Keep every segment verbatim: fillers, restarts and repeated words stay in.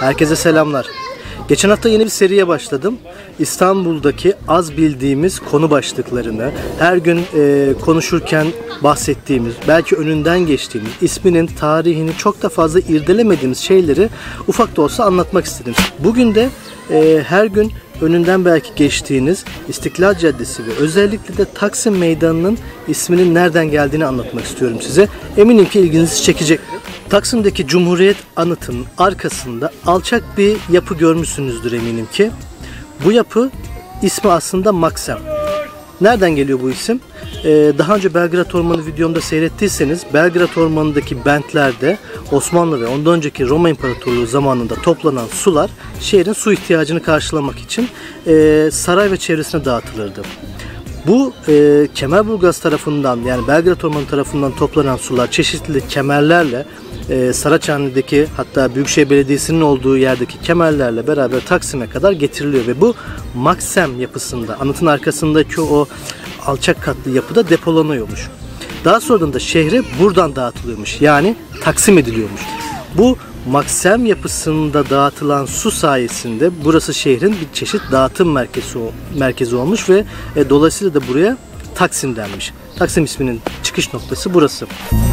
Herkese selamlar. Geçen hafta yeni bir seriye başladım. İstanbul'daki az bildiğimiz konu başlıklarını, her gün e, konuşurken bahsettiğimiz, belki önünden geçtiğimiz, isminin, tarihini çok da fazla irdelemediğimiz şeyleri ufak da olsa anlatmak istedim. Bugün de e, her gün önünden belki geçtiğiniz İstiklal Caddesi ve özellikle de Taksim Meydanı'nın isminin nereden geldiğini anlatmak istiyorum size. Eminim ki ilginizi çekecek. Taksim'deki Cumhuriyet Anıtı'nın arkasında alçak bir yapı görmüşsünüzdür eminim ki. Bu yapı ismi aslında Maksem. Nereden geliyor bu isim? Ee, daha önce Belgrad Ormanı videomda seyrettiyseniz Belgrad Ormanı'ndaki bentlerde Osmanlı ve ondan önceki Roma İmparatorluğu zamanında toplanan sular şehrin su ihtiyacını karşılamak için e, saray ve çevresine dağıtılırdı. Bu e, Kemerburgaz tarafından, yani Belgrad Ormanı tarafından toplanan sular çeşitli kemerlerle e, Saraçhane'deki, hatta Büyükşehir Belediyesi'nin olduğu yerdeki kemerlerle beraber Taksim'e kadar getiriliyor ve bu Maksem yapısında, anıtın arkasındaki o alçak katlı yapıda depolanıyormuş. Daha sonra da şehre buradan dağıtılıyormuş, yani taksim ediliyormuş. Bu Maksem yapısında dağıtılan su sayesinde burası şehrin bir çeşit dağıtım merkezi, merkezi olmuş ve e, dolayısıyla da buraya Taksim denmiş. Taksim isminin çıkış noktası burası.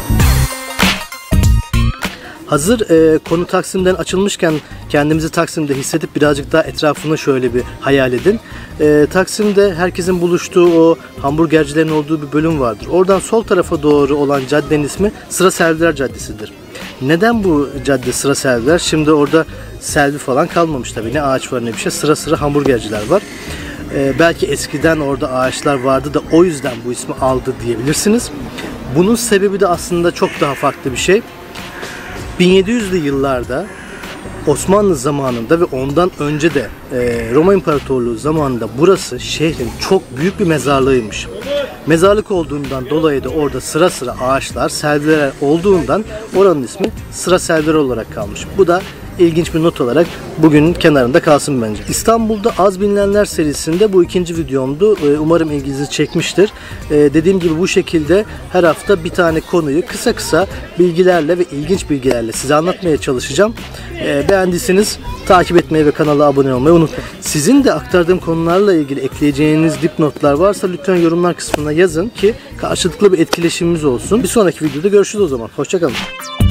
Hazır e, konu Taksim'den açılmışken kendimizi Taksim'de hissedip birazcık daha etrafını şöyle bir hayal edin. E, Taksim'de herkesin buluştuğu o hamburgercilerin olduğu bir bölüm vardır. Oradan sol tarafa doğru olan caddenin ismi Sıra Serviler Caddesi'dir. Neden bu cadde Sıra Serviler? Şimdi orada selvi falan kalmamış tabii. Ne ağaç var ne bir şey. Sıra sıra hamburgerciler var. Ee, belki eskiden orada ağaçlar vardı da o yüzden bu ismi aldı diyebilirsiniz. Bunun sebebi de aslında çok daha farklı bir şey. bin yedi yüzlü yıllarda Osmanlı zamanında ve ondan önce de e, Roma İmparatorluğu zamanında burası şehrin çok büyük bir mezarlığıymış. Mezarlık olduğundan dolayı da orada sıra sıra ağaçlar, selviler olduğundan oranın ismi Sıra Serviler olarak kalmış. Bu da ilginç bir not olarak bugünün kenarında kalsın bence. İstanbul'da Az Bilinenler serisinde bu ikinci videomdu. Umarım ilginizi çekmiştir. Dediğim gibi bu şekilde her hafta bir tane konuyu kısa kısa bilgilerle ve ilginç bilgilerle size anlatmaya çalışacağım. Beğendiyseniz takip etmeyi ve kanala abone olmayı unutmayın. Sizin de aktardığım konularla ilgili ekleyeceğiniz dipnotlar varsa lütfen yorumlar kısmına yazın ki karşılıklı bir etkileşimimiz olsun. Bir sonraki videoda görüşürüz o zaman. Hoşça kalın.